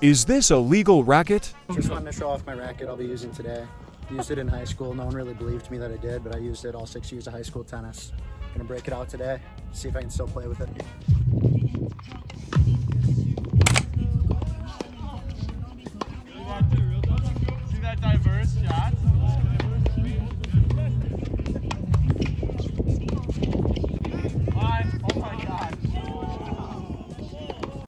Is this a legal racket? Just wanted to show off my racket I'll be using today. Used it in high school. No one really believed me that I did, but I used it all 6 years of high school tennis. Gonna break it out today, see if I can still play with it.